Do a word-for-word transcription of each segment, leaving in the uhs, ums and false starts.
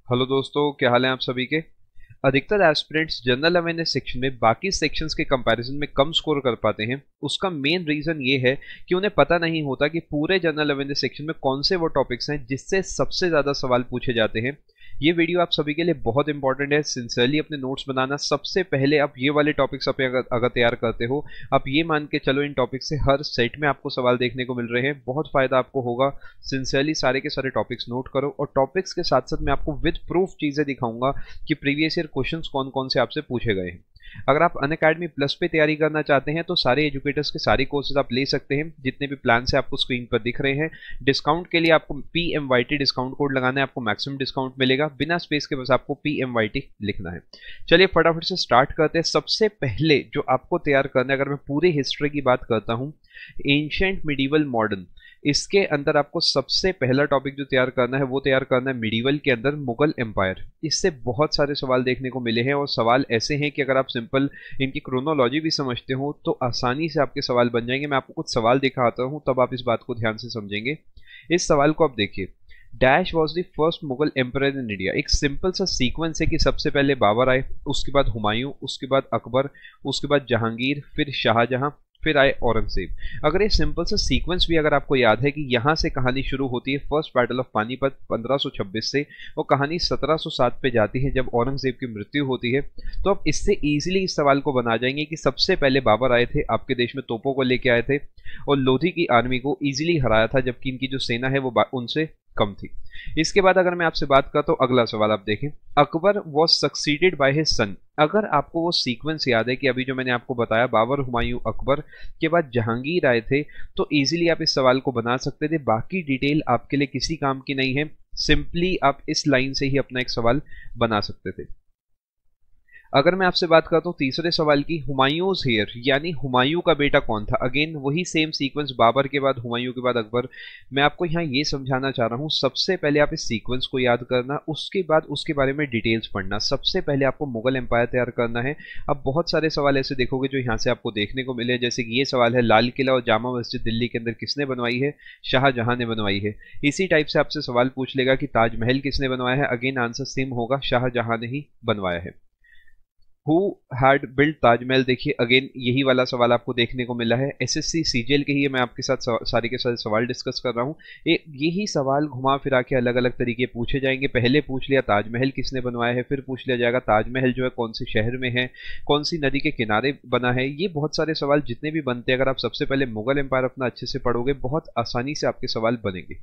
Hello दोस्तों, क्या हाल है आप सभी के। अधिकतर एस्पिरेंट्स जनरल अवेयरनेस सेक्शन में बाकी सेक्शंस के कंपैरिजन में कम स्कोर कर पाते हैं। उसका मेन रीजन ये है कि उन्हें पता नहीं होता कि पूरे जनरल अवेयरनेस सेक्शन में कौन से वो टॉपिक्स हैं जिससे सबसे ज्यादा सवाल पूछे जाते हैं। ये वीडियो आप सभी के लिए बहुत इंपॉर्टेंट है। सिंसियरली अपने नोट्स बनाना। सबसे पहले आप ये वाले टॉपिक्स आप अगर, अगर तैयार करते हो, आप ये मान के चलो इन टॉपिक्स से हर सेट में आपको सवाल देखने को मिल रहे हैं, बहुत फायदा आपको होगा। सिंसियरली सारे के सारे टॉपिक्स नोट करो और टॉपिक्स के साथ साथ मैं आपको विद प्रूफ चीजें दिखाऊंगा कि प्रीवियस ईयर क्वेश्चंस कौन कौन से आपसे पूछे गए हैं। अगर आप अनअकैडमी प्लस पे तैयारी करना चाहते हैं तो सारे एजुकेटर्स के सारे कोर्सेज आप ले सकते हैं। जितने भी प्लान से आपको स्क्रीन पर दिख रहे हैं, डिस्काउंट के लिए आपको P M Y T discount code लगाना है, आपको मैक्सिमम डिस्काउंट मिलेगा। बिना स्पेस के बस आपको पी एम वाई टी लिखना है। चलिए फटाफट से स्टार्ट करते हैं। सबसे पहले जो आपको तैयार करना है, अगर मैं पूरी हिस्ट्री की बात करता हूँ, एंशिएंट, मिडीवल, मॉडर्न, इसके अंदर आपको सबसे पहला टॉपिक जो तैयार करना है वो तैयार करना है मिडीवल के अंदर मुगल एम्पायर। इससे बहुत सारे सवाल देखने को मिले हैं और सवाल ऐसे हैं कि अगर आप सिंपल इनकी क्रोनोलॉजी भी समझते हो तो आसानी से आपके सवाल बन जाएंगे। मैं आपको कुछ सवाल दिखाता हूं तब आप इस बात को ध्यान से समझेंगे। इस सवाल को आप देखिए। Dash was the first Mughal empire in India. एक सिंपल सा सीक्वेंस है कि सबसे पहले बाबर आए, उसके बाद हुमायूं, उसके बाद अकबर, उसके बाद जहांगीर, फिर शाहजहां, फिर आए औरंगजेब। अगर ये सिंपल सा सीक्वेंस भी अगर आपको याद है कि यहां से कहानी शुरू होती है फर्स्ट बैटल ऑफ पानीपत पंद्रह सौ छब्बीस से, और कहानी सत्रह सौ सात पे जाती है जब औरंगजेब की मृत्यु होती है, तो आप इससे इजीली इस सवाल को बना जाएंगे कि सबसे पहले बाबर आए थे, आपके देश में तोपों को लेके आए थे और लोधी की आर्मी को इजीली हराया था, जबकि इनकी जो सेना है वो उनसे कम थी। इसके बाद अगर मैं आपसे बात करता हूं, अगला सवाल आप देखें। Akbar was succeeded by his son. अगर आपको वो सीक्वेंस याद है कि अभी जो मैंने आपको बताया, बाबर, हुमायूं, अकबर के बाद जहांगीर आए थे, तो इजीली आप इस सवाल को बना सकते थे। बाकी डिटेल आपके लिए किसी काम की नहीं है, सिंपली आप इस लाइन से ही अपना एक सवाल बना सकते थे। अगर मैं आपसे बात करता हूँ तीसरे सवाल की, हुमायूंस हेयर, यानी हुमायूं का बेटा कौन था। अगेन वही सेम सीक्वेंस, बाबर के बाद हुमायूं के बाद अकबर। मैं आपको यहाँ ये समझाना चाह रहा हूँ, सबसे पहले आप इस सीक्वेंस को याद करना, उसके बाद उसके बारे में डिटेल्स पढ़ना। सबसे पहले आपको मुगल एम्पायर तैयार करना है। अब बहुत सारे सवाल ऐसे देखोगे जो यहाँ से आपको देखने को मिले, जैसे कि ये सवाल है, लाल किला और जामा मस्जिद दिल्ली के अंदर किसने बनवाई है। शाहजहां ने बनवाई है। इसी टाइप से आपसे सवाल पूछ लेगा कि ताजमहल किसने बनवाया है। अगेन आंसर सेम होगा, शाहजहां ने ही बनवाया है। हु हैड बिल्ड ताजमहल, देखिए अगेन यही वाला सवाल आपको देखने को मिला है। एसएससी सीजीएल के ही मैं आपके साथ सारे के सारे सवाल डिस्कस कर रहा हूँ। यही सवाल घुमा फिरा के अलग अलग तरीके पूछे जाएंगे। पहले पूछ लिया ताजमहल किसने बनवाया है, फिर पूछ लिया जाएगा ताजमहल जो है कौन से शहर में है, कौन सी नदी के किनारे बना है। ये बहुत सारे सवाल जितने भी बनते हैं, अगर आप सबसे पहले मुगल एम्पायर अपना अच्छे से पढ़ोगे, बहुत आसानी से आपके सवाल बनेंगे।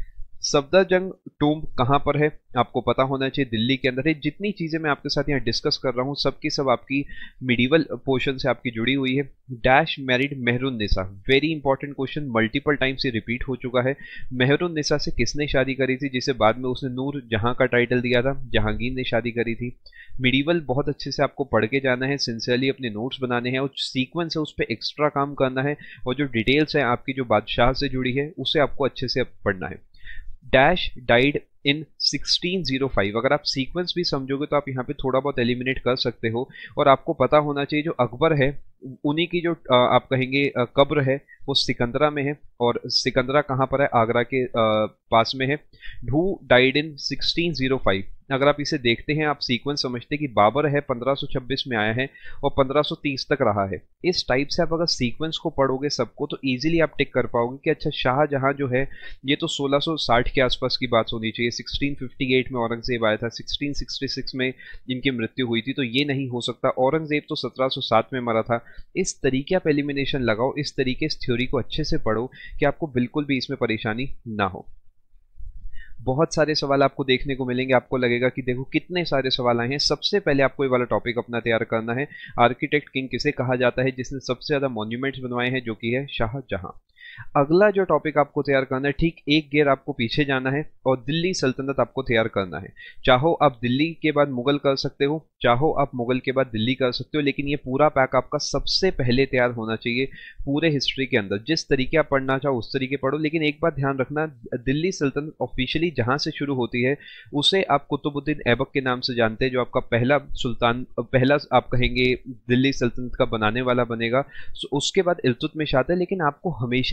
सफदरजंग टूम्ब कहाँ पर है, आपको पता होना चाहिए, दिल्ली के अंदर है। जितनी चीजें मैं आपके साथ यहाँ डिस्कस कर रहा हूँ सबकी सब आपकी मिडीवल पोर्शन से आपकी जुड़ी हुई है। Dash married Mehrunnisa, very important question, multiple times ये रिपीट हो चुका है। मेहरुन निसा से किसने शादी करी थी, जिसे बाद में उसने नूर जहां का टाइटल दिया था। जहांगीर ने शादी करी थी। मिडीवल बहुत अच्छे से आपको पढ़ के जाना है, सिंसियरली अपने नोट्स बनाने हैं और सीक्वेंस है उस पर एक्स्ट्रा काम करना है, और जो डिटेल्स है आपकी जो बादशाह से जुड़ी है उसे आपको अच्छे से पढ़ना है। Dash died in sixteen o five, अगर आप सीक्वेंस भी समझोगे तो आप यहाँ पे थोड़ा बहुत एलिमिनेट कर सकते हो। और आपको पता होना चाहिए जो अकबर है उन्हीं की जो आप कहेंगे कब्र है वो सिकंदरा में है, और सिकंदरा कहाँ पर है, आगरा के पास में है। Who died in sixteen o five, अगर आप इसे देखते हैं आप सीक्वेंस समझते हैं कि बाबर है पंद्रह सौ छब्बीस में आया है और पंद्रह सौ तीस तक रहा है। इस टाइप से आप अगर सीक्वेंस को पढ़ोगे सबको तो इजीली आप टिक कर पाओगे कि अच्छा शाहजहां जो है ये तो सोलह सौ साठ के आसपास की बात होनी चाहिए। सिक्सटीन फिफ्टी एट में औरंगजेब आया था, सिक्सटीन सिक्सटी सिक्स में इनकी मृत्यु हुई थी, तो ये नहीं हो सकता। औरंगजेब तो सत्रह सौ सात में मरा था। इस तरीके आप एलिमिनेशन लगाओ, इस तरीके इस थ्योरी को अच्छे से पढ़ो कि आपको बिल्कुल भी इसमें परेशानी ना हो। बहुत सारे सवाल आपको देखने को मिलेंगे, आपको लगेगा कि देखो कितने सारे सवाल आए हैं। सबसे पहले आपको ये वाला टॉपिक अपना तैयार करना है। आर्किटेक्ट किंग किसे कहा जाता है जिसने सबसे ज्यादा मॉन्यूमेंट्स बनवाए हैं, जो कि है शाहजहां। अगला जो टॉपिक आपको तैयार करना है, ठीक एक गियर आपको पीछे जाना है और दिल्ली सल्तनत आपको तैयार करना है। चाहो आप दिल्ली के बाद मुगल कर सकते हो, चाहो आप मुगल के बाद दिल्ली कर सकते हो, लेकिन ये पूरा पैक आपका सबसे पहले तैयार होना चाहिए पूरे हिस्ट्री के अंदर। जिस तरीके आप पढ़ना चाहो उस तरीके पढ़ो, लेकिन एक बात ध्यान रखना, दिल्ली सल्तनत ऑफिशियली जहां से शुरू होती है उसे आप कुतुबुद्दीन ऐबक के नाम से जानते हैं, जो आपका पहला सुल्तान, पहला आप कहेंगे दिल्ली सल्तनत का बनाने वाला बनेगा। उसके बाद इल्तुतमिश आता है, लेकिन आपको हमेशा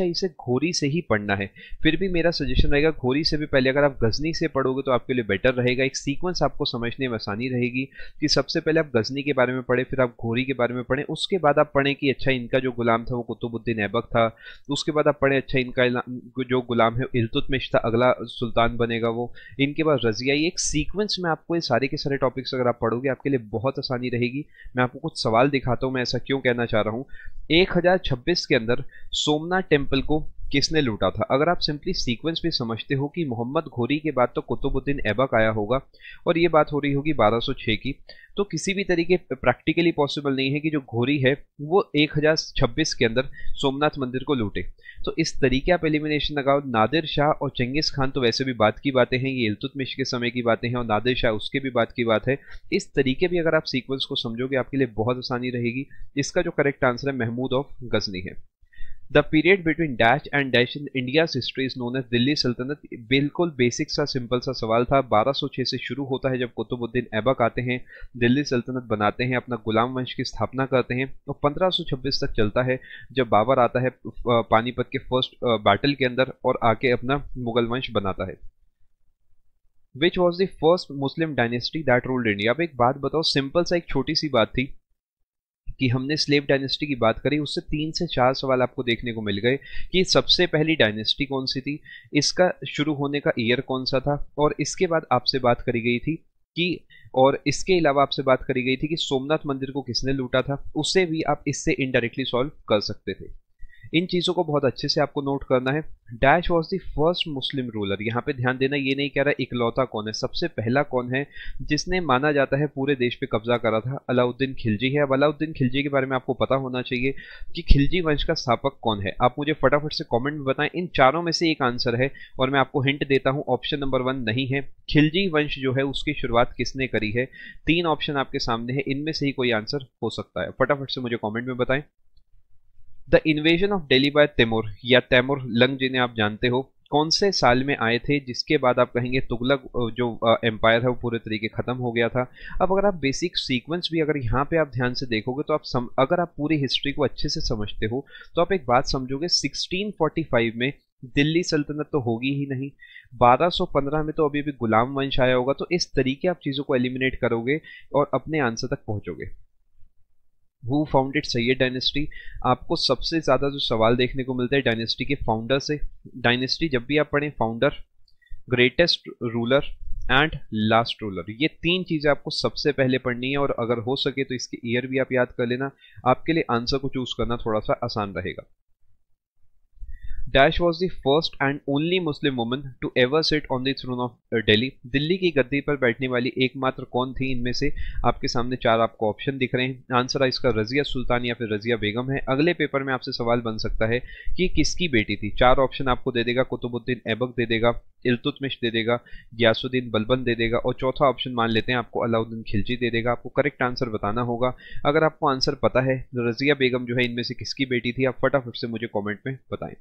इसे घोरी से ही पढ़ना है। फिर भी मेरा सजेशन रहेगा घोरी से भी पहले अगर आप गजनी से पढ़ोगे तो आपके लिए बेटर रहेगा। एक सीक्वेंस आपको समझने में आसानी रहेगी कि सबसे पहले आप गजनी के बारे में पढ़े, फिर आप घोरी के बारे में पढ़ें, उसके बाद आप पढ़ें कि अच्छा इनका जो गुलाम था वो कुतुबुद्दीन ऐबक था, उसके बाद आप पढ़ें अच्छा इनका जो गुलाम है इल्तुतमिश था, अगला सुल्तान बनेगा वो, इनके बाद रजिया। ये एक सीक्वेंस में आपको ये सारे के सारे टॉपिक्स अगर आप पढ़ोगे आपके लिए बहुत आसानी रहेगी। मैं आपको कुछ सवाल दिखाता हूँ, मैं ऐसा क्यों कहना चाह रहा हूँ। एक हजार छब्बीस के अंदर सोमनाथ टेम्पल को किसने लूटा था? अगर आप सिंपली सीक्वेंस भी समझते हो कि मोहम्मद घोरी के बाद तो कुतुबुद्दीन ऐबक आया होगा और ये बात हो रही होगी बारह सौ छह की, तो किसी भी तरीके प्रैक्टिकली पॉसिबल नहीं है कि जो घोरी है वो एक हजार छब्बीस के अंदर सोमनाथ मंदिर को लूटे। तो इस तरीके आप एलिमिनेशन लगाओ। नादिर शाह और चंगेज खान तो वैसे भी बात की बातें हैं, ये इल्तुतमिश के समय की बातें हैं और नादिर शाह उसके भी बात की बात है। इस तरीके भी अगर आप सीक्वेंस को समझोगे आपके लिए बहुत आसानी रहेगी। इसका जो करेक्ट आंसर है महमूद ऑफ गजनी है। The period between dash and dash in India's history is known as Delhi Sultanate. बिल्कुल बेसिक सा सिंपल सा सवाल था। बारह सौ छह से शुरू होता है जब कुतुबुद्दीन ऐबक आते हैं, दिल्ली सल्तनत बनाते हैं, अपना गुलाम वंश की स्थापना करते हैं और पंद्रह सौ छब्बीस तक चलता है जब बाबर आता है पानीपत के फर्स्ट बैटल के अंदर और आके अपना मुगल वंश बनाता है। Which was the first Muslim dynasty that ruled India? अब एक बात बताओ, सिंपल सा एक छोटी सी बात थी कि हमने स्लेव डायनेस्टी की बात करी, उससे तीन से चार सवाल आपको देखने को मिल गए कि सबसे पहली डायनेस्टी कौन सी थी, इसका शुरू होने का ईयर कौन सा था, और इसके बाद आपसे बात करी गई थी कि और इसके अलावा आपसे बात करी गई थी कि सोमनाथ मंदिर को किसने लूटा था। उसे भी आप इससे इनडायरेक्टली सॉल्व कर सकते थे। इन चीजों को बहुत अच्छे से आपको नोट करना है। Dash was the first Muslim ruler, यहाँ पे ध्यान देना, ये नहीं कह रहा इकलौता कौन है, सबसे पहला कौन है जिसने माना जाता है पूरे देश पे कब्जा करा था? अलाउद्दीन खिलजी है। अब अलाउद्दीन खिलजी के बारे में आपको पता होना चाहिए कि खिलजी वंश का स्थापक कौन है। आप मुझे फटाफट से कॉमेंट में बताएं। इन चारों में से एक आंसर है और मैं आपको हिंट देता हूं, ऑप्शन नंबर वन नहीं है। खिलजी वंश जो है उसकी शुरुआत किसने करी है? तीन ऑप्शन आपके सामने है, इनमें से ही कोई आंसर हो सकता है। फटाफट से मुझे कॉमेंट में बताएं। The invasion of Delhi by Timur या तैमूर लंग जिन्हें आप जानते हो, कौन से साल में आए थे जिसके बाद आप कहेंगे तुगलक जो एम्पायर है वो पूरे तरीके खत्म हो गया था? अब अगर आप बेसिक सीक्वेंस भी अगर यहाँ पे आप ध्यान से देखोगे तो आप सम, अगर आप पूरी हिस्ट्री को अच्छे से समझते हो तो आप एक बात समझोगे, सोलह सौ पैंतालीस में दिल्ली सल्तनत तो होगी ही नहीं, बारह सौ पंद्रह में तो अभी भी गुलाम वंश आया होगा। तो इस तरीके आप चीजों को एलिमिनेट करोगे और अपने आंसर तक पहुंचोगे। Who founded Sayyid dynasty? आपको सबसे ज्यादा जो सवाल देखने को मिलता है डायनेस्टी के फाउंडर से। डायनेस्टी जब भी आप पढ़ें, founder, greatest ruler and last ruler, ये तीन चीजें आपको सबसे पहले पढ़नी है और अगर हो सके तो इसके ईयर भी आप याद कर लेना, आपके लिए आंसर को चूज करना थोड़ा सा आसान रहेगा। Dash was the first and only Muslim woman to ever sit on the throne of Delhi. Delhi की गद्दी पर बैठने वाली एकमात्र कौन थी? इनमें से आपके सामने चार आपको ऑप्शन दिख रहे हैं। आंसर इसका रजिया सुल्तान या फिर रजिया बेगम है। अगले पेपर में आपसे सवाल बन सकता है कि किसकी बेटी थी। चार ऑप्शन आपको दे देगा, कुतुबुद्दीन ऐबक दे देगा, इल्तुतमिश दे देगा, गियासुद्दीन बलबन दे देगा और चौथा ऑप्शन मान लेते हैं आपको अलाउद्दीन खिलजी दे देगा। आपको करेक्ट आंसर बताना होगा। अगर आपको आंसर पता है रजिया बेगम जो है इनमें से किसकी बेटी थी, आप फटाफट से मुझे कॉमेंट में बताएं।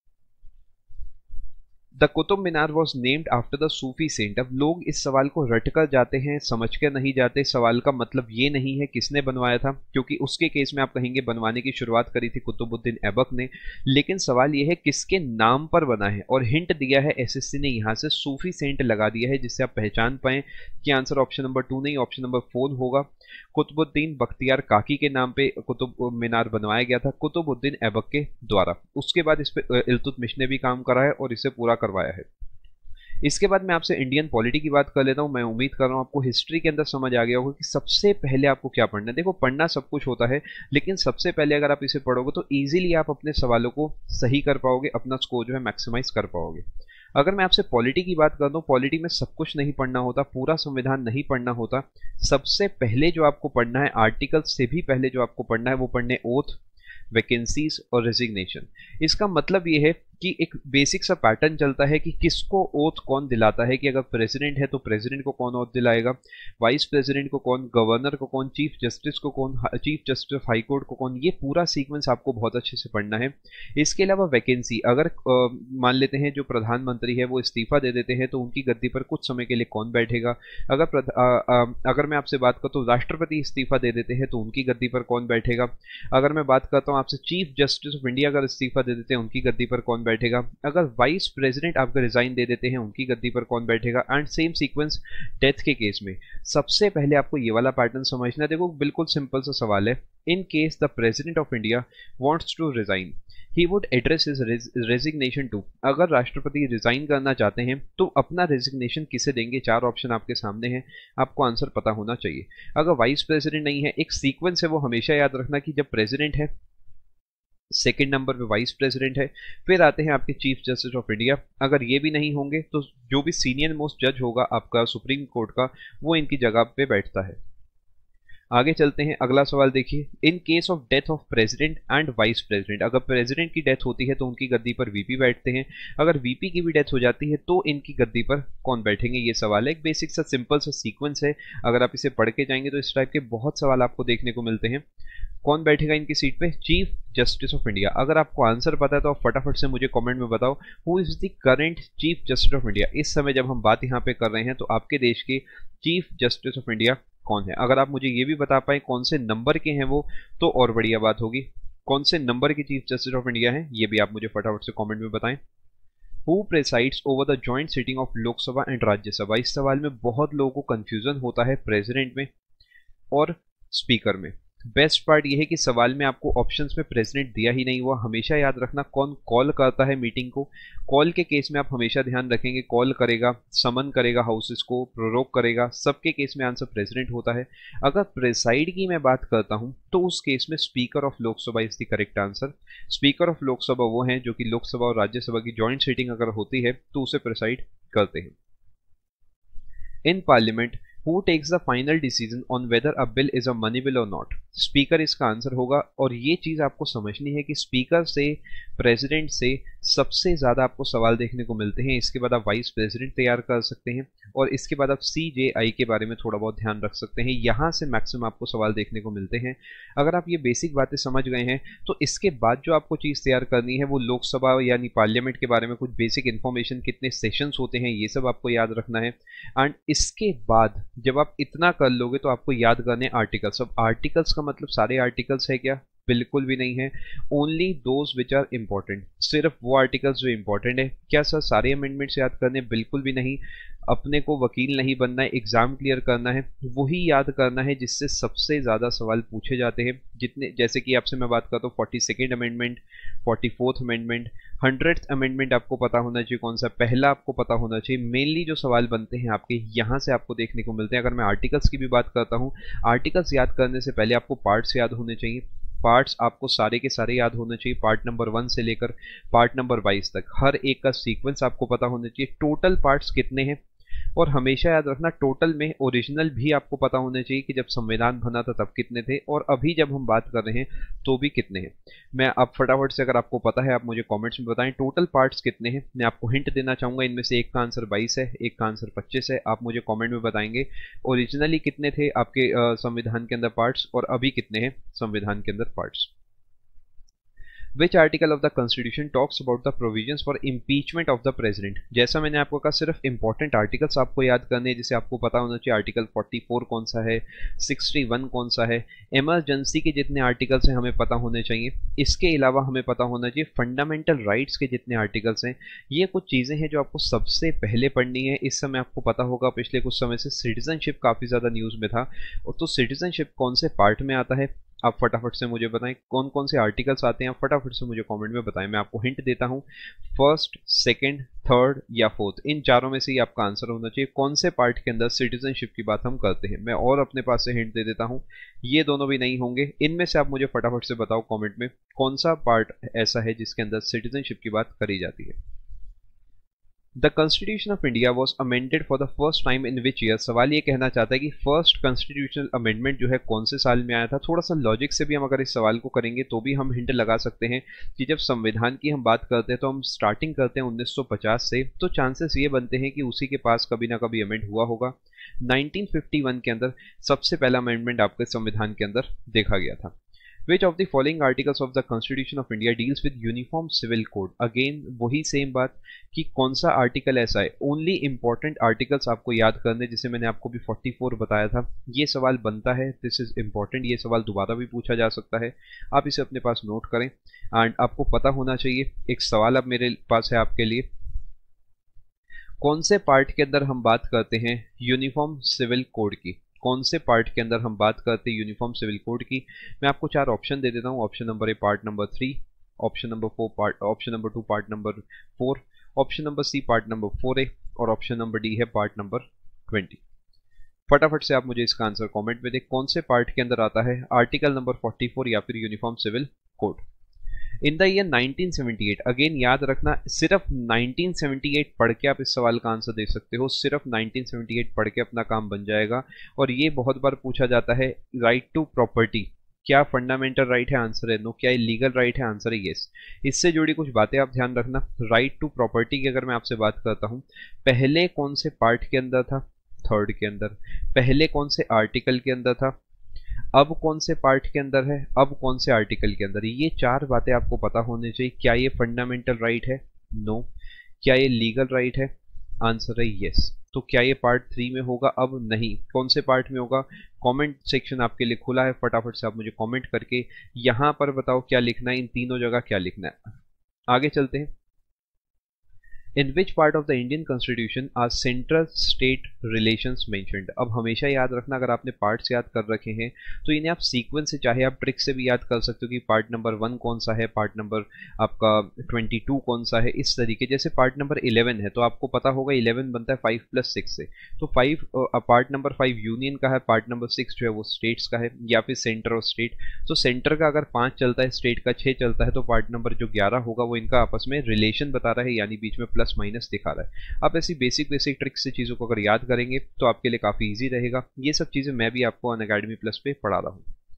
The Qutub Minar was named after the Sufi saint. अब लोग इस सवाल को रट कर जाते हैं, समझ कर नहीं जाते। सवाल का मतलब ये नहीं है किसने बनवाया था, क्योंकि उसके केस में आप कहेंगे बनवाने की शुरुआत करी थी कुतुबुद्दीन ऐबक ने, लेकिन सवाल ये है किसके नाम पर बना है। और हिंट दिया है एसएससी ने, यहाँ से सूफी सेंट लगा दिया है जिससे आप पहचान पाए कि आंसर ऑप्शन नंबर टू नहीं ऑप्शन नंबर फोर होगा। कुतुबुद्दीन बख्तियार काकी के नाम पे कुतुब मीनार बनवाया गया था कुतुबुद्दीन ऐबक के द्वारा। उसके बाद इस पे इल्तुतमिश ने भी काम करा है और इसे पूरा करवाया है। इसके बाद मैं आपसे इंडियन पॉलिटी की बात कर लेता हूं। मैं उम्मीद कर रहा हूं आपको हिस्ट्री के अंदर समझ आ गया होगा कि सबसे पहले आपको क्या पढ़ना है। देखो, पढ़ना सब कुछ होता है, लेकिन सबसे पहले अगर आप इसे पढ़ोगे तो इजीली आप अपने सवालों को सही कर पाओगे, अपना स्कोर जो है मैक्सिमाइज कर पाओगे। अगर मैं आपसे पॉलिटी की बात कर दूं, पॉलिटी में सब कुछ नहीं पढ़ना होता, पूरा संविधान नहीं पढ़ना होता। सबसे पहले जो आपको पढ़ना है, आर्टिकल से भी पहले जो आपको पढ़ना है वो पढ़ने ओथ, वैकेंसीज और रेजिग्नेशन। इसका मतलब ये है कि एक बेसिक सा पैटर्न चलता है कि किसको ओथ कौन दिलाता है, कि अगर प्रेसिडेंट है तो प्रेसिडेंट को कौन ओथ दिलाएगा, वाइस प्रेसिडेंट को कौन, गवर्नर को कौन, चीफ जस्टिस को कौन, chief justice of high court को कौन। ये पूरा सीक्वेंस आपको बहुत अच्छे से पढ़ना है। इसके अलावा वैकेंसी, अगर मान लेते हैं जो प्रधानमंत्री है वो इस्तीफा दे देते हैं तो उनकी गद्दी पर कुछ समय के लिए कौन बैठेगा। अगर आ, आ, अगर मैं आपसे बात करता हूँ राष्ट्रपति इस्तीफा दे देते हैं तो उनकी गद्दी पर कौन बैठेगा। अगर मैं बात करता हूँ आपसे चीफ जस्टिस ऑफ इंडिया अगर इस्तीफा दे देते हैं उनकी गद्दी पर कौन बैठेगा। अगर वाइस प्रेसिडेंट आपका रिजाइन दे देते हैं उनकी गद्दी पर कौन बैठेगा। एंड सेम सीक्वेंस डेथ के केस में। सबसे पहले आपको ये वाला पैटर्न समझना। देखो बिल्कुल सिंपल सा सवाल है। In case the president of India wants to resign, he would address his resignation to. अगर राष्ट्रपति रिजाइन करना चाहते हैं तो अपना रेजिग्नेशन किसे देंगे। चार ऑप्शन आपके सामने हैं, आपको आंसर पता होना चाहिए। अगर वाइस प्रेसिडेंट नहीं है, एक सीक्वेंस है वो हमेशा याद रखना कि जब प्रेसिडेंट है, सेकंड नंबर पे वाइस प्रेसिडेंट है, फिर आते हैं आपके चीफ जस्टिस ऑफ इंडिया। अगर ये भी नहीं होंगे तो जो भी सीनियर मोस्ट जज होगा आपका सुप्रीम कोर्ट का, वो इनकी जगह पे बैठता है। आगे चलते हैं, अगला सवाल देखिए। In case of death of president and vice president, अगर प्रेसिडेंट की डेथ होती है तो उनकी गद्दी पर वीपी बैठते हैं। अगर वीपी की भी डेथ हो जाती है तो इनकी गद्दी पर कौन बैठेंगे, ये सवाल है। एक बेसिक सा सिंपल सा सीक्वेंस है, अगर आप इसे पढ़ के जाएंगे तो इस टाइप के बहुत सवाल आपको देखने को मिलते हैं। कौन बैठेगा इनकी सीट पे, चीफ जस्टिस ऑफ इंडिया। अगर आपको आंसर पता है तो आप फटाफट से मुझे कमेंट में बताओ, who is the current chief justice of India. इस समय जब हम बात यहाँ पे कर रहे हैं तो आपके देश के चीफ जस्टिस ऑफ इंडिया कौन है। अगर आप मुझे ये भी बता पाए कौन से नंबर के हैं वो, तो और बढ़िया बात होगी। कौन से नंबर के चीफ जस्टिस ऑफ इंडिया हैं ये भी आप मुझे फटाफट से कमेंट में बताएं। Who presides over the joint sitting of Lok Sabha and Rajya Sabha. इस सवाल में बहुत लोगों को कंफ्यूजन होता है प्रेसिडेंट में और स्पीकर में। बेस्ट पार्ट यह है कि सवाल में आपको ऑप्शंस में प्रेसिडेंट दिया ही नहीं हुआ। हमेशा याद रखना कौन कॉल करता है मीटिंग को। कॉल के केस में आप हमेशा ध्यान रखेंगे कॉल करेगा, समन करेगा हाउसेस को, प्रोरोक करेगा, सबके केस में आंसर प्रेसिडेंट होता है। अगर प्रेसाइड की मैं बात करता हूं तो उस केस में speaker of Lok Sabha is the correct answer. Speaker of Lok Sabha वो हैं जो कि लोकसभा और राज्यसभा की ज्वाइंट सीटिंग अगर होती है तो उसे प्रेसाइड करते हैं। In parliament who takes the final decision on whether a bill is a money bill और नॉट। स्पीकर इसका आंसर होगा। और ये चीज आपको समझनी है कि स्पीकर से, प्रेसिडेंट से सबसे ज्यादा आपको सवाल देखने को मिलते हैं। इसके बाद आप वाइस प्रेसिडेंट तैयार कर सकते हैं और इसके बाद आप सी जे आई के बारे में थोड़ा बहुत ध्यान रख सकते हैं। यहाँ से मैक्सिमम आपको सवाल देखने को मिलते हैं। अगर आप ये बेसिक बातें समझ गए हैं तो इसके बाद जो आपको चीज तैयार करनी है वो लोकसभा यानी पार्लियामेंट के बारे में कुछ बेसिक इन्फॉर्मेशन, कितने सेशंस होते हैं, ये सब आपको याद रखना है। एंड इसके बाद जब आप इतना कर लोगे तो आपको याद करने आर्टिकल्स। अब आर्टिकल्स का मतलब सारे आर्टिकल्स है क्या, बिल्कुल भी नहीं है। Only those which are important, सिर्फ वो आर्टिकल्स जो इंपॉर्टेंट है। क्या सर सारे अमेंडमेंट्स याद करने, बिल्कुल भी नहीं। अपने को वकील नहीं बनना है, एग्जाम क्लियर करना है, वही याद करना है जिससे सबसे ज्यादा सवाल पूछे जाते हैं। जितने, जैसे कि आपसे मैं बात करता हूँ forty second amendment, forty fourth amendment, hundred amendment आपको पता होना चाहिए कौन सा, पहला आपको पता होना चाहिए। मेनली जो सवाल बनते हैं आपके यहाँ से आपको देखने को मिलते हैं। अगर मैं आर्टिकल्स की भी बात करता हूँ, आर्टिकल्स याद करने से पहले आपको पार्ट्स याद होने चाहिए। पार्ट्स आपको सारे के सारे याद होने चाहिए, पार्ट नंबर वन से लेकर पार्ट नंबर बाईस तक। हर एक का सीक्वेंस आपको पता होना चाहिए। टोटल पार्ट्स कितने हैं, और हमेशा याद रखना टोटल में ओरिजिनल भी आपको पता होना चाहिए कि जब संविधान बना था तब कितने थे और अभी जब हम बात कर रहे हैं तो भी कितने हैं। मैं अब फटाफट से, अगर आपको पता है आप मुझे कमेंट्स में बताएं टोटल पार्ट्स कितने हैं। मैं आपको हिंट देना चाहूंगा, इनमें से एक का आंसर बाईस है, एक का आंसर पच्चीस है। आप मुझे कॉमेंट में बताएंगे ओरिजिनली कितने थे आपके संविधान के अंदर पार्ट्स और अभी कितने हैं संविधान के अंदर parts. Which article of the Constitution talks about the provisions for impeachment of the president? जैसा मैंने आपको कहा सिर्फ इंपॉर्टेंट आर्टिकल्स आपको याद करने हैं, जिसे आपको पता होना चाहिए आर्टिकल फोर्टी फोर कौन सा है, सिक्सटी वन कौन सा है। इमरजेंसी के जितने आर्टिकल्स हैं हमें पता होने चाहिए। इसके अलावा हमें पता होना चाहिए फंडामेंटल राइट्स के जितने आर्टिकल्स हैं। ये कुछ चीज़ें हैं जो आपको सबसे पहले पढ़नी है। इस समय आपको पता होगा पिछले कुछ समय से सिटीजनशिप काफ़ी ज़्यादा न्यूज़ में था, तो सिटीजनशिप कौन से पार्ट में आता है आप फटाफट से मुझे बताएं। कौन कौन से आर्टिकल्स आते हैं आप फटाफट से मुझे कमेंट में बताएं। मैं आपको हिंट देता हूं, फर्स्ट, सेकंड, थर्ड या फोर्थ, इन चारों में से ही आपका आंसर होना चाहिए कौन से पार्ट के अंदर सिटीजनशिप की बात हम करते हैं। मैं और अपने पास से हिंट दे देता हूं, ये दोनों भी नहीं होंगे। इनमें से आप मुझे फटाफट से बताओ कॉमेंट में कौन सा पार्ट ऐसा है जिसके अंदर सिटीजनशिप की बात करी जाती है। The constitution of India was amended for the first time in which year. सवाल ये कहना चाहता है कि फर्स्ट कॉन्स्टिट्यूशनल अमेंडमेंट जो है कौन से साल में आया था। थोड़ा सा लॉजिक से भी हम अगर इस सवाल को करेंगे तो भी हम हिंट लगा सकते हैं कि जब संविधान की हम बात करते हैं तो हम स्टार्टिंग करते हैं उन्नीस सौ पचास से, तो चांसेस ये बनते हैं कि उसी के पास कभी ना कभी अमेंड हुआ होगा। नाइनटीन फिफ्टी वन के अंदर सबसे पहला अमेंडमेंट आपके संविधान के अंदर देखा गया था। Which of the following articles of the Constitution of India deals with uniform civil code? Again वही सेम बात कि कौन सा आर्टिकल ऐसा है। ओनली इंपॉर्टेंट आर्टिकल्स आपको याद करने, जिसे मैंने आपको भी चौवालीस बताया था। ये सवाल बनता है, दिस इज इंपॉर्टेंट, ये सवाल दोबारा भी पूछा जा सकता है, आप इसे अपने पास नोट करें। एंड आपको पता होना चाहिए, एक सवाल अब मेरे पास है आपके लिए, कौन से पार्ट के अंदर हम बात करते हैं यूनिफॉर्म सिविल कोड की, कौन से पार्ट के अंदर हम बात करते हैं यूनिफॉर्म सिविल कोड की। मैं आपको चार ऑप्शन दे देता हूँ। Option number A part number three, option number four part option number two part number four, option number C part number four A, और ऑप्शन नंबर डी है पार्ट नंबर ट्वेंटी। फटाफट से आप मुझे इसका आंसर कमेंट में दें, कौन से पार्ट के अंदर आता है आर्टिकल नंबर फोर्टी फोर या फिर uniform civil code. In the year nineteen seventy eight, again याद रखना सिर्फ नाइनटीन सेवेंटी एट पढ़ के आप इस सवाल का आंसर दे सकते हो। सिर्फ नाइनटीन सेवेंटी एट पढ़ के अपना काम बन जाएगा। और ये बहुत बार पूछा जाता है, राइट टू प्रॉपर्टी क्या फंडामेंटल राइट है, आंसर है नो। क्या ये लीगल राइट है, आंसर है यस। इससे जुड़ी कुछ बातें आप ध्यान रखना। राइट टू प्रॉपर्टी की अगर मैं आपसे बात करता हूँ, पहले कौन से पार्ट के अंदर था, थर्ड के अंदर। पहले कौन से आर्टिकल के अंदर था, अब कौन से पार्ट के अंदर है, अब कौन से आर्टिकल के अंदर। ये चार बातें आपको पता होनी चाहिए। क्या ये फंडामेंटल राइट है, नो। क्या ये लीगल राइट है, आंसर है यस। तो क्या ये पार्ट थ्री में होगा, अब नहीं। कौन से पार्ट में होगा, कमेंट सेक्शन आपके लिए खुला है, फटाफट से आप मुझे कमेंट करके यहां पर बताओ क्या लिखना है, इन तीनों जगह क्या लिखना है। आगे चलते हैं। In which part of the Indian constitution are central state relations mentioned. अब हमेशा याद रखना, अगर आपने पार्ट्स याद कर रखे हैं तो इन्हें आप सीक्वेंस से, चाहे आप ट्रिक से भी याद कर सकते हो कि पार्ट नंबर वन कौन सा है, पार्ट नंबर आपका ट्वेंटी टू कौन सा है। इस तरीके, जैसे पार्ट नंबर इलेवन है तो आपको पता होगा इलेवन बनता है फाइव प्लस सिक्स से, तो five part number five union का है, पार्ट नंबर सिक्स जो है वो स्टेट्स का है, या फिर सेंटर और स्टेट। तो सेंटर का अगर पांच चलता है, स्टेट का छह चलता है, तो पार्ट नंबर जो ग्यारह होगा वो इनका आपस में रिलेशन बता रहा है, यानी बीच में प्लस माइनस दिखा रहा है। आप ऐसी बेसिक बेसिक ट्रिक्स से चीजों को अगर याद करेंगे तो आपके लिए काफी इजी रहेगा। ये सब चीजें मैं भी आपको अनअकैडमी प्लस पे पढ़ा रहा हूं।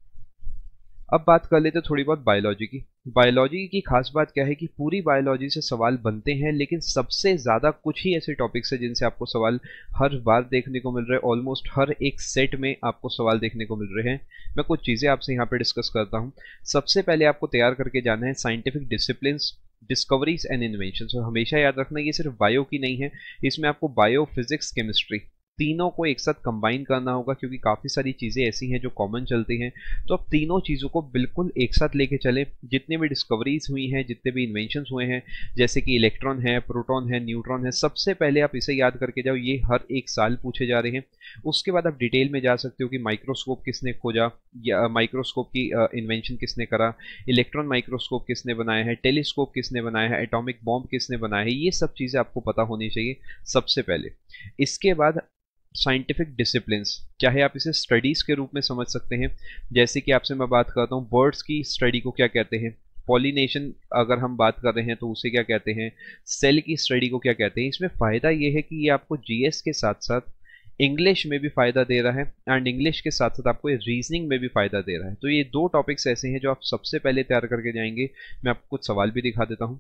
अब बात कर लेते थोड़ी बहुत बायोलॉजी की। बायोलॉजी की खास बात क्या है कि पूरी बायोलॉजी से सवाल बनते हैं, लेकिन सबसे ज्यादा कुछ ही ऐसे टॉपिक्स है जिनसे आपको सवाल हर बार देखने को मिल रहे हैं। ऑलमोस्ट हर एक सेट में आपको सवाल देखने को मिल रहे हैं। मैं कुछ चीजें आपसे यहाँ पे डिस्कस करता हूँ। सबसे पहले आपको तैयार करके जाना है scientific disciplines, discoveries and inventions. और हमेशा याद रखना ये सिर्फ बायो की नहीं है, इसमें आपको बायो, फिजिक्स, केमिस्ट्री तीनों को एक साथ कंबाइन करना होगा, क्योंकि काफी सारी चीजें ऐसी हैं जो कॉमन चलती हैं। तो अब तीनों चीजों को बिल्कुल एक साथ लेके चले। जितने भी डिस्कवरीज हुई हैं, जितने भी इन्वेंशंस हुए हैं, जैसे कि इलेक्ट्रॉन है, प्रोटॉन है, न्यूट्रॉन है, सबसे पहले आप इसे याद करके जाओ। ये हर एक साल पूछे जा रहे हैं। उसके बाद आप डिटेल में जा सकते हो कि माइक्रोस्कोप किसने खोजा, या माइक्रोस्कोप की इन्वेंशन किसने करा, इलेक्ट्रॉन माइक्रोस्कोप किसने बनाया है, टेलीस्कोप किसने बनाया है, एटॉमिक बॉम्ब किसने बनाया है। ये सब चीजें आपको पता होनी चाहिए सबसे पहले। इसके बाद साइंटिफिक डिसिप्लिन्स, चाहे आप इसे स्टडीज के रूप में समझ सकते हैं। जैसे कि आपसे मैं बात करता हूँ बर्ड्स की स्टडी को क्या कहते हैं, पॉलिनेशन अगर हम बात कर रहे हैं तो उसे क्या कहते हैं, सेल की स्टडी को क्या कहते हैं। इसमें फायदा ये है कि ये आपको जीएस के साथ साथ इंग्लिश में भी फायदा दे रहा है, एंड इंग्लिश के साथ साथ आपको रीजनिंग में भी फायदा दे रहा है। तो ये दो टॉपिक्स ऐसे हैं जो आप सबसे पहले तैयार करके जाएंगे। मैं आपको कुछ सवाल भी दिखा देता हूँ।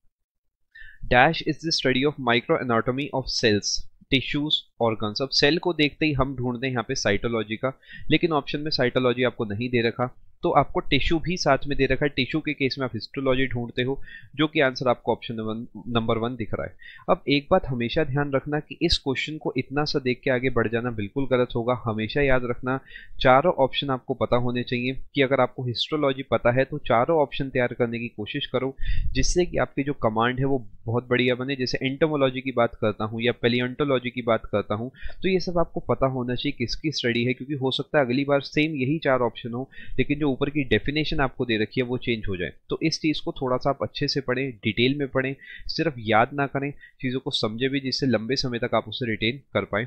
Dash is the study of micro anatomy of cells, tissues, organs. अब सेल को देखते ही हम ढूंढते हैं यहाँ पे साइटोलॉजी का, लेकिन ऑप्शन में साइटोलॉजी आपको नहीं दे रखा, तो आपको टिश्यू भी साथ में दे रखा है। टिश्यू के केस में आप हिस्टोलॉजी ढूंढते हो, जो कि आंसर आपको ऑप्शन नंबर वन दिख रहा है। अब एक बात हमेशा ध्यान रखना कि इस क्वेश्चन को इतना सा देख के आगे बढ़ जाना बिल्कुल गलत होगा। हमेशा याद रखना चारों ऑप्शन आपको पता होने चाहिए, कि अगर आपको हिस्टोलॉजी पता है तो चारों ऑप्शन तैयार करने की कोशिश करो, जिससे कि आपकी जो कमांड है वो बहुत बढ़िया बने। जैसे एंटोमोलॉजी की बात करता हूँ या पैलियोंटोलॉजी की बात करता हूँ, तो ये सब आपको पता होना चाहिए किसकी स्टडी है, क्योंकि हो सकता है अगली बार सेम यही चार ऑप्शन हो, लेकिन जो ऊपर की डेफिनेशन आपको दे रखी है वो चेंज हो जाए। तो इस चीज को थोड़ा सा आप अच्छे से पढ़ें, डिटेल में पढ़ें, सिर्फ याद ना करें, चीजों को समझे भी, जिससे लंबे समय तक आप उसे रिटेन कर पाए।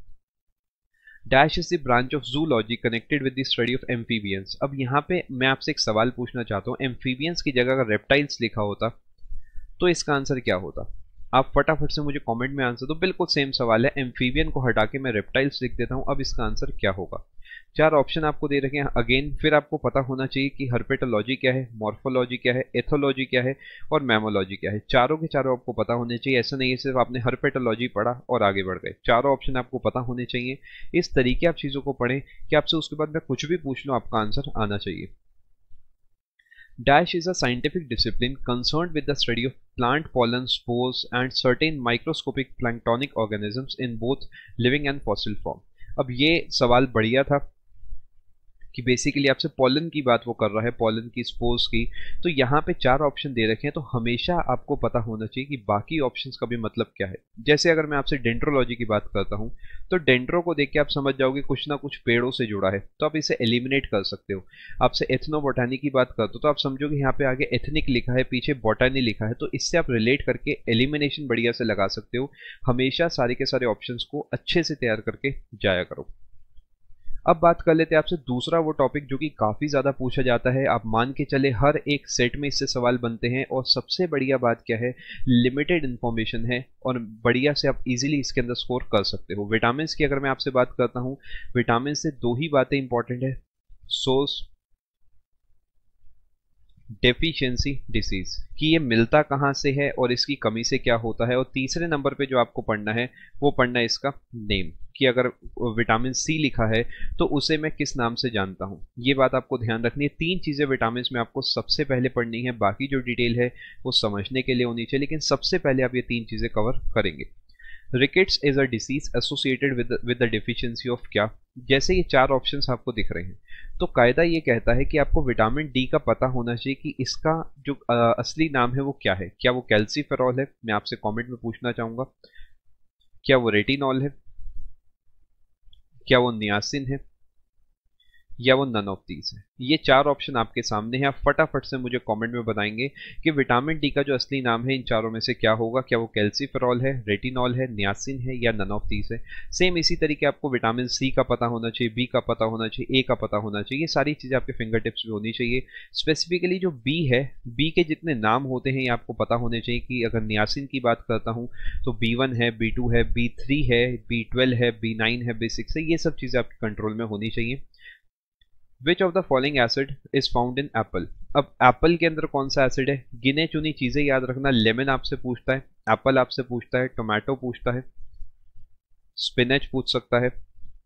Dash is the branch of zoology connected with the study of amphibians. अब यहाँ पे मैं आपसे एक सवाल पूछना चाहता हूँ, एम्फीबियंस की जगह अगर रेप्टाइल्स लिखा होता तो इसका आंसर क्या होता। आप फटाफट से मुझे कमेंट में आंसर दो। बिल्कुल सेम सवाल है, एम्फीबियन को हटा के मैं रेप्टाइल्स लिख देता हूं। अब इसका आंसर क्या होगा? चार ऑप्शन आपको दे रखे हैं अगेन। फिर आपको पता होना चाहिए कि हर्पेटोलॉजी क्या है, मॉर्फोलॉजी क्या है, एथोलॉजी क्या है और मैमोलॉजी क्या है। चारों के चारों आपको पता होने चाहिए। ऐसा नहीं है सिर्फ आपने हर्पेटोलॉजी पढ़ा और आगे बढ़ गए। चारों ऑप्शन आपको पता होने चाहिए। इस तरीके आप चीजों को पढ़ें कि आपसे उसके बाद मैं कुछ भी पूछ लूं आपका आंसर आना चाहिए। Dash is a scientific discipline concerned with the study of plant pollen, spores, and certain microscopic planktonic organisms in both living and fossil form. अब ये सवाल बढ़िया था कि बेसिकली आपसे पॉलन की बात वो कर रहा है, पॉलन की, स्पोर्स की। तो यहाँ पे चार ऑप्शन दे रखे हैं, तो हमेशा आपको पता होना चाहिए कि बाकी ऑप्शंस का भी मतलब क्या है। जैसे अगर मैं आपसे डेंड्रोलॉजी की बात करता हूँ तो डेंड्रो को देख के आप समझ जाओगे कुछ ना कुछ पेड़ों से जुड़ा है, तो आप इसे एलिमिनेट कर सकते हो। आपसे एथनोबोटानी की बात करते हो तो आप समझोगे यहाँ पे आगे एथनिक लिखा है, पीछे बोटानी लिखा है, तो इससे आप रिलेट करके एलिमिनेशन बढ़िया से लगा सकते हो। हमेशा सारे के सारे ऑप्शंस को अच्छे से तैयार करके जाया करो। अब बात कर लेते हैं आपसे दूसरा वो टॉपिक जो कि काफी ज्यादा पूछा जाता है। आप मान के चले हर एक सेट में इससे सवाल बनते हैं, और सबसे बढ़िया बात क्या है, लिमिटेड इंफॉर्मेशन है और बढ़िया से आप इजीली इसके अंदर स्कोर कर सकते हो। विटामिन की अगर मैं आपसे बात करता हूं, विटामिन से दो ही बातें इंपॉर्टेंट है, सोर्स, डेफिशिएंसी, डिसीज, कि ये मिलता कहाँ से है और इसकी कमी से क्या होता है। और तीसरे नंबर पे जो आपको पढ़ना है वो पढ़ना है इसका नेम, कि अगर विटामिन सी लिखा है तो उसे मैं किस नाम से जानता हूँ। ये बात आपको ध्यान रखनी है। तीन चीजें विटामिन में आपको सबसे पहले पढ़नी है, बाकी जो डिटेल है वो समझने के लिए होनी चाहिए, लेकिन सबसे पहले आप ये तीन चीजें कवर करेंगे। Rickets is a disease associated with with the deficiency of क्या। जैसे ये चार ऑप्शंस आपको दिख रहे हैं, तो कायदा ये कहता है कि आपको विटामिन डी का पता होना चाहिए कि इसका जो आ, असली नाम है वो क्या है। क्या वो कैल्सीफेरॉल है? मैं आपसे कमेंट में पूछना चाहूंगा। क्या वो रेटिनॉल है? क्या वो नियासिन है? या वो नन ऑफ दीज है? ये चार ऑप्शन आपके सामने हैं। आप फटाफट से मुझे कमेंट में बताएंगे कि विटामिन डी का जो असली नाम है इन चारों में से क्या होगा। क्या वो कैल्सीफेरॉल है, रेटिनॉल है, नियासिन है या नन ऑफ दीज है? सेम इसी तरीके आपको विटामिन सी का पता होना चाहिए, बी का पता होना चाहिए, ए का पता होना चाहिए। ये सारी चीजें आपके फिंगर टिप्स में होनी चाहिए। स्पेसिफिकली जो बी है, बी के जितने नाम होते हैं ये आपको पता होने चाहिए। कि अगर नियासिन की बात करता हूँ तो बी वन है, बी टू है, बी थ्री है, बी ट्वेल्व है, बी नाइन है, बी सिक्स है। ये सब चीजें आपके कंट्रोल में होनी चाहिए। Which of the following acid is found in apple. अब एप्पल के अंदर कौन सा एसिड है? गिने चुनी चीजें याद रखना। लेमन आपसे पूछता है, एप्पल आपसे पूछता है, टोमेटो पूछता है, स्पिनच पूछ सकता है।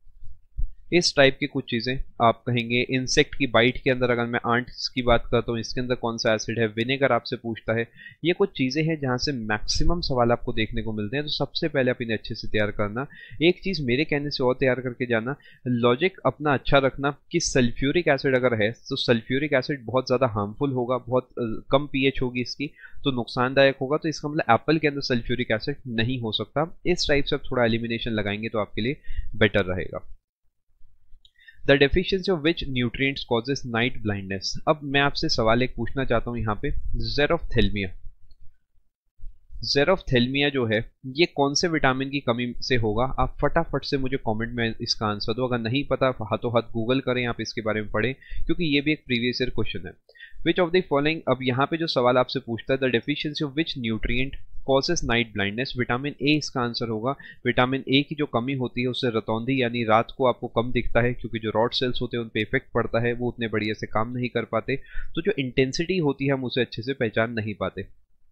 इस टाइप की कुछ चीजें आप कहेंगे। इंसेक्ट की बाइट के अंदर अगर मैं आंट्स की बात करता हूँ, इसके अंदर कौन सा एसिड है? विनेगर आपसे पूछता है। ये कुछ चीजें हैं जहां से मैक्सिमम सवाल आपको देखने को मिलते हैं, तो सबसे पहले आप इन्हें अच्छे से तैयार करना। एक चीज मेरे कहने से और तैयार करके जाना, लॉजिक अपना अच्छा रखना कि सल्फ्यूरिक एसिड अगर है तो सल्फ्यूरिक एसिड बहुत ज्यादा हार्मफुल होगा, बहुत कम पीएच होगी इसकी, तो नुकसानदायक होगा। तो इसका मतलब एप्पल के अंदर सल्फ्यूरिक एसिड नहीं हो सकता। इस टाइप से आप थोड़ा एलिमिनेशन लगाएंगे तो आपके लिए बेटर रहेगा। The deficiency of which nutrients causes night blindness. अब मैं आपसे सवाल एक पूछना चाहता हूं यहाँ पे, ज़ेरोफ्थेल्मिया, ज़ेरोफ्थेल्मिया जो है ये कौन से विटामिन की कमी से होगा? आप फटाफट से मुझे कमेंट में इसका आंसर दो। अगर नहीं पता हाथों हाथ गूगल करें, आप इसके बारे में पढ़ें, क्योंकि ये भी एक प्रीवियस ईयर क्वेश्चन है। विच ऑफ द फॉलोइंग, अब यहाँ पे जो सवाल आपसे पूछता है, the deficiency of which nutrient causes night blindness, vitamin A इसका आंसर होगा। विटामिन ए की जो कमी होती है उससे रतौंधी यानी रात को आपको कम दिखता है, क्योंकि जो रॉड सेल्स होते हैं उन पे इफेक्ट पड़ता है, वो उतने बढ़िया से काम नहीं कर पाते, तो जो इंटेंसिटी होती है हम उसे अच्छे से पहचान नहीं पाते।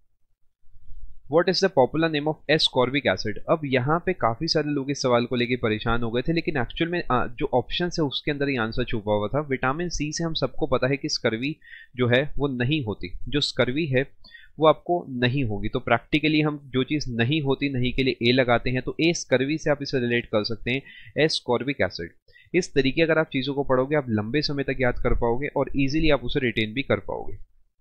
What is the popular name of ascorbic acid? अब यहाँ पे काफी सारे लोग इस सवाल को लेके परेशान हो गए थे, लेकिन एक्चुअल में आ, जो ऑप्शन है उसके अंदर ही आंसर छुपा हुआ था। विटामिन सी से हम सबको पता है कि स्कर्वी जो है वो नहीं होती, जो स्कर्वी है वो आपको नहीं होगी। तो प्रैक्टिकली हम जो चीज नहीं होती, नहीं के लिए ए लगाते हैं, तो ए स्कर्वी से आप इसे रिलेट कर सकते हैं, एस्कॉर्बिक एसिड। इस तरीके अगर आप चीजों को पढ़ोगे आप लंबे समय तक याद कर पाओगे और इजीली आप उसे रिटेन भी कर पाओगे।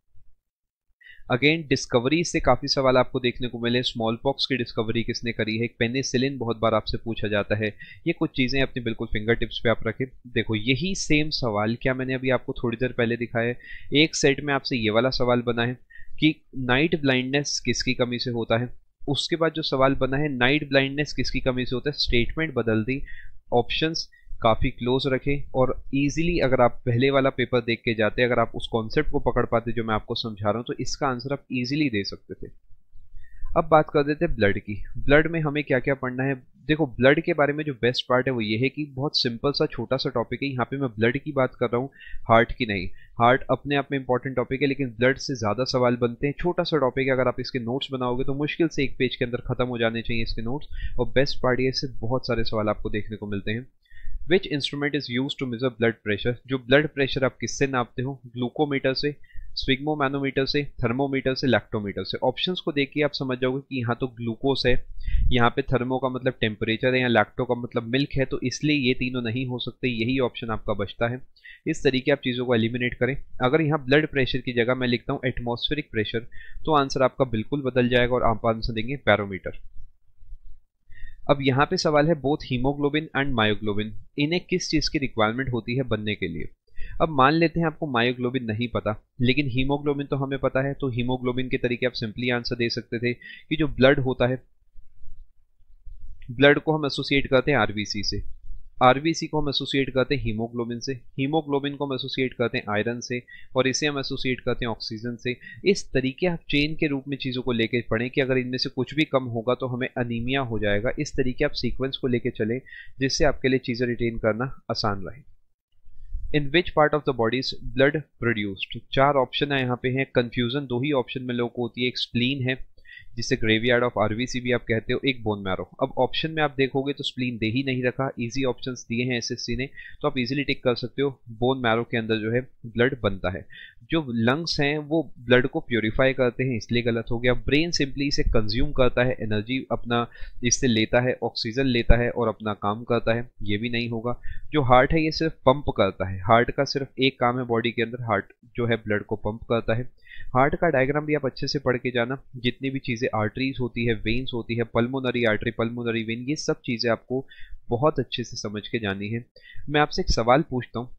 अगेन डिस्कवरी से काफी सवाल आपको देखने को मिले। स्मॉल पॉक्स की डिस्कवरी किसने करी है? पेनिसिलिन बहुत बार आपसे पूछा जाता है। ये कुछ चीजें अपनी बिल्कुल फिंगर टिप्स पे आप रखें। देखो यही सेम सवाल क्या मैंने अभी आपको थोड़ी देर पहले दिखाया है। एक सेट में आपसे ये वाला सवाल बना है कि नाइट ब्लाइंडनेस किसकी कमी से होता है। उसके बाद जो सवाल बना है नाइट ब्लाइंडनेस किसकी कमी से होता है, स्टेटमेंट बदल दी, ऑप्शंस काफी क्लोज रखें और इजीली अगर आप पहले वाला पेपर देख के जाते, अगर आप उस कॉन्सेप्ट को पकड़ पाते जो मैं आपको समझा रहा हूं, तो इसका आंसर आप इजीली दे सकते थे। अब बात कर देते हैं ब्लड की। ब्लड में हमें क्या क्या पढ़ना है। देखो, ब्लड के बारे में जो बेस्ट पार्ट है वो ये है कि बहुत सिंपल सा छोटा सा टॉपिक है। यहाँ पे मैं ब्लड की बात कर रहा हूँ, हार्ट की नहीं। हार्ट अपने आप में इंपॉर्टेंट टॉपिक है, लेकिन ब्लड से ज़्यादा सवाल बनते हैं। छोटा सा टॉपिक है, अगर आप इसके नोट्स बनाओगे तो मुश्किल से एक पेज के अंदर खत्म हो जाने चाहिए इसके नोट्स। और बेस्ट पार्ट ये, इससे बहुत सारे सवाल आपको देखने को मिलते हैं। Which instrument is use to measure blood pressure. जो ब्लड प्रेशर आप किससे नापते हो? ग्लूकोमीटर से, स्विग्मोमैनोमीटर से, थर्मोमीटर से, लैक्टोमीटर से। ऑप्शंस को देख के आप समझ जाओगे कि यहाँ तो ग्लूकोस है, यहाँ पे थर्मो का मतलब टेम्परेचर है, या लैक्टो का मतलब मिल्क है, तो इसलिए ये तीनों नहीं हो सकते, यही ऑप्शन आपका बचता है। इस तरीके आप चीज़ों को एलिमिनेट करें। अगर यहाँ ब्लड प्रेशर की जगह मैं लिखता हूँ एटमॉस्फेरिक प्रेशर, तो आंसर आपका बिल्कुल बदल जाएगा और आप आंसर देंगे बैरोमीटर। अब यहाँ पे सवाल है बोथ हीमोग्लोबिन एंड मायोग्लोबिन, इन्हें किस चीज़ की रिक्वायरमेंट होती है बनने के लिए। अब मान लेते हैं आपको मायोग्लोबिन नहीं पता, लेकिन हीमोग्लोबिन तो हमें पता है। तो हीमोग्लोबिन के तरीके आप सिंपली आंसर दे सकते थे कि जो ब्लड होता है, ब्लड को हम एसोसिएट करते हैं आरबीसी से, आरबीसी को हम एसोसिएट करते हैं हीमोग्लोबिन से, हीमोग्लोबिन को हम एसोसिएट करते हैं आयरन से, और इसे हम एसोसिएट करते हैं ऑक्सीजन से। इस तरीके आप चेन के रूप में चीज़ों को लेके पढ़ें कि अगर इनमें से कुछ भी कम होगा तो हमें अनीमिया हो जाएगा। इस तरीके आप सीक्वेंस को लेके चलें, जिससे आपके लिए चीज़ें रिटेन करना आसान रहे। In which part of the body is blood produced. चार ऑप्शन है यहाँ पे हैं। कंफ्यूजन दो ही ऑप्शन में लोगों को होती है, एक स्प्लीन है जिसे ग्रेवयार्ड ऑफ आरबीसी भी आप कहते हो, एक बोन मैरो। अब ऑप्शन में आप देखोगे तो स्प्लीन दे ही नहीं रखा, इजी ऑप्शंस दिए हैं एसएससी ने, तो आप इजीली टिक कर सकते हो। बोन मैरो के अंदर जो है ब्लड बनता है। जो लंग्स हैं वो ब्लड को प्योरीफाई करते हैं, इसलिए गलत हो गया। ब्रेन सिंपली इसे कंज्यूम करता है, एनर्जी अपना इससे लेता है, ऑक्सीजन लेता है और अपना काम करता है, ये भी नहीं होगा। जो हार्ट है ये सिर्फ पंप करता है, हार्ट का सिर्फ एक काम है बॉडी के अंदर, हार्ट जो है ब्लड को पंप करता है। हार्ट का डायग्राम भी आप अच्छे से पढ़ के जाना, जितनी भी चीज़ें आर्टरीज होती है, वेन्स होती है, पल्मोनरी आर्टरी, पल्मोनरी वेन, ये सब चीज़ें आपको बहुत अच्छे से समझ के जानी है। मैं आपसे एक सवाल पूछता हूँ,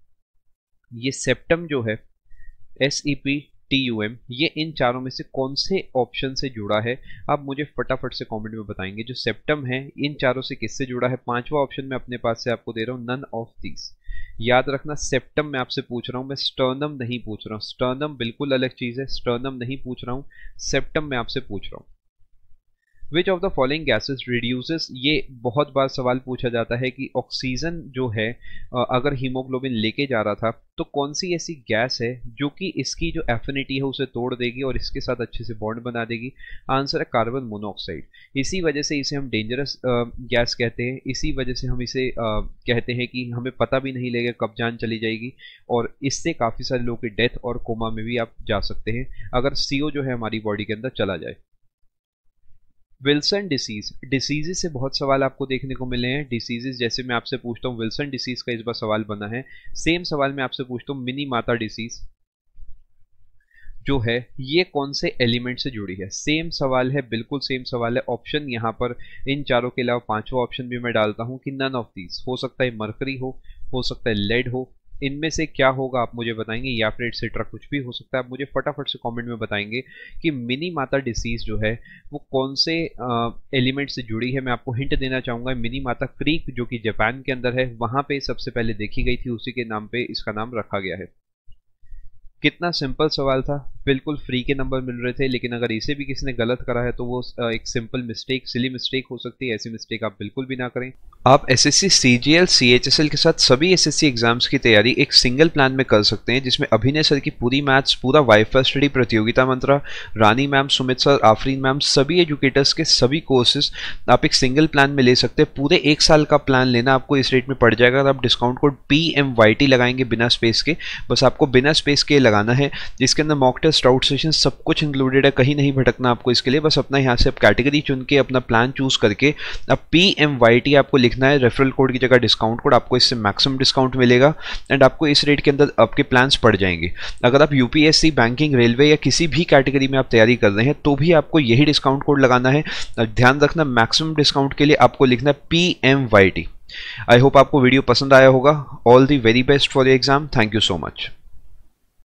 ये सेप्टम जो है S E P T U M, ये इन चारों में से कौन से ऑप्शन से जुड़ा है? आप मुझे फटाफट से कमेंट में बताएंगे। जो सेप्टम है इन चारों से किससे जुड़ा है? पांचवा ऑप्शन मैं अपने पास से आपको दे रहा हूँ, नन ऑफ दीज। याद रखना, सेप्टम मैं आपसे पूछ रहा हूँ, मैं स्टर्नम नहीं पूछ रहा हूँ। स्टर्नम बिल्कुल अलग चीज़ है, स्टर्नम नहीं पूछ रहा हूँ, सेप्टम मैं आपसे पूछ रहा हूँ। Which of the following gases reduces, ये बहुत बार सवाल पूछा जाता है कि ऑक्सीजन जो है अगर हीमोग्लोबिन लेके जा रहा था तो कौन सी ऐसी गैस है जो कि इसकी जो एफिनिटी है उसे तोड़ देगी और इसके साथ अच्छे से बॉन्ड बना देगी? आंसर है कार्बन मोनोऑक्साइड। इसी वजह से इसे हम डेंजरस गैस कहते हैं, इसी वजह से हम इसे आ, कहते हैं कि हमें पता भी नहीं लगेगा कब जान चली जाएगी, और इससे काफ़ी सारे लोगों की डेथ और कोमा में भी आप जा सकते हैं अगर सीओ जो है हमारी बॉडी के अंदर चला जाए। विल्सन डिसीज, डिसीजेस से बहुत सवाल आपको देखने को मिले हैं। डिसीजेस जैसे मैं आपसे पूछता हूँ, विल्सन डिसीज का इस बार सवाल बना है। सेम सवाल मैं आपसे पूछता हूँ, मिनी माता डिसीज जो है ये कौन से एलिमेंट से जुड़ी है? सेम सवाल है, बिल्कुल सेम सवाल है। ऑप्शन यहाँ पर इन चारों के अलावा पांचवा ऑप्शन भी मैं डालता हूँ कि नन ऑफ दीज। हो सकता है मरकरी हो, हो सकता है लेड हो, इनमें से क्या होगा आप मुझे बताएंगे, या फिर एटसेट्रा कुछ भी हो सकता है। आप मुझे फटाफट से कमेंट में बताएंगे कि मिनी माता डिसीज जो है वो कौन से एलिमेंट से जुड़ी है। मैं आपको हिंट देना चाहूँगा, मिनी माता क्रीक जो कि जापान के अंदर है, वहाँ पे सबसे पहले देखी गई थी, उसी के नाम पे इसका नाम रखा गया है। कितना सिंपल सवाल था, बिल्कुल फ्री के नंबर मिल रहे थे, लेकिन अगर इसे भी किसी ने गलत करा है तो वो एक सिंपल मिस्टेक, सिली मिस्टेक हो सकती है। ऐसी मिस्टेक आप बिल्कुल भी ना करें। आप एसएससी, सीजीएल, सीएचएसएल के साथ सभी एसएससी एग्जाम्स की तैयारी एक सिंगल प्लान में कर सकते हैं, जिसमें अभिनय सर की पूरी मैथ्स, पूरा wifi study, Pratiyogita Mantra, Rani mam, Sumit sir, Afreen mam, सभी एजुकेटर्स के सभी कोर्सेज आप एक सिंगल प्लान में ले सकते हैं। पूरे एक साल का प्लान लेना आपको इस रेट में पड़ जाएगा। अगर आप discount code P M Y T लगाएंगे बिना स्पेस के, बस आपको बिना स्पेस के लगाना है, जिसके अंदर मॉक टेस्ट, आउट सेशन सब कुछ इंक्लूडेड है। कहीं नहीं भटकना आपको इसके लिए, बस अपना यहाँ से आप कैटेगरी चुन के अपना प्लान चूज करके अब पी एम वाई टी आपको लिखना है। रेफरल कोड की जगह डिस्काउंट कोड, आपको इससे मैक्सिमम डिस्काउंट मिलेगा एंड आपको इस रेट के अंदर आपके प्लान्स पड़ जाएंगे। अगर आप यूपीएससी, बैंकिंग, रेलवे या किसी भी कैटेगरी में आप तैयारी कर रहे हैं तो भी आपको यही डिस्काउंट कोड लगाना है। ध्यान रखना, मैक्सिमम डिस्काउंट के लिए आपको लिखना है P M Y T. I hope आपको वीडियो पसंद आया होगा। All the very best for your exam. Thank you so much.